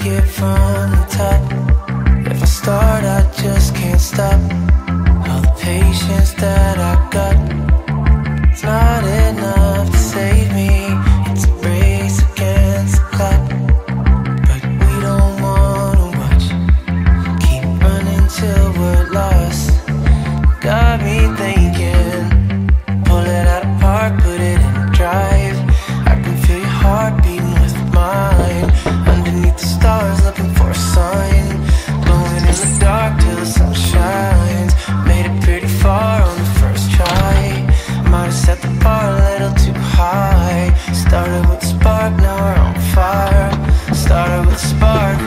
it from the top. If I start, I just can't stop. All the patience that I got, it's not enough to save me. It's a race against the clock, but we don't wanna watch. Keep running till we're lost. Got me thinking, pull it out of park, put it in drive. I can feel your heart beating with mine. Underneath the stars, looking for a sign. Glowing in the dark till the sun shines. Made it pretty far on the first try. Might have set the bar a little too high. Started with a spark, now we're on fire. Started with a spark.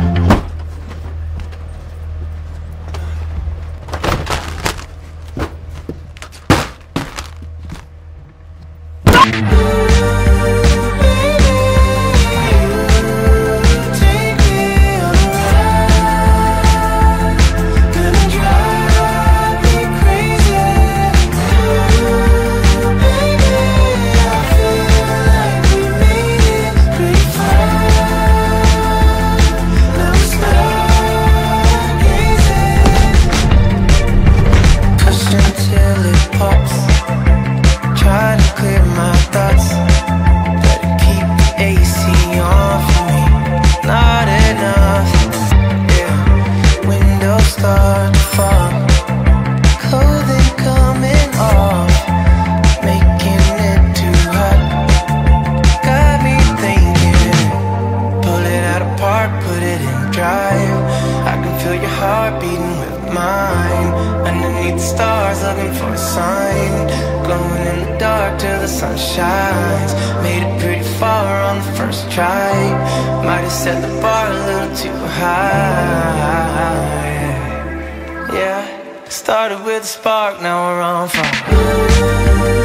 Start to fall, clothing coming off, making it too hot. Got me thinking, pull it out of park, put it in drive. I can feel your heart beating with mine. Underneath the stars, looking for a sign. Glowing in the dark till the sun shines. Made it pretty far on the first try. Might have set the bar a little too high. Yeah, started with a spark, now we're on fire.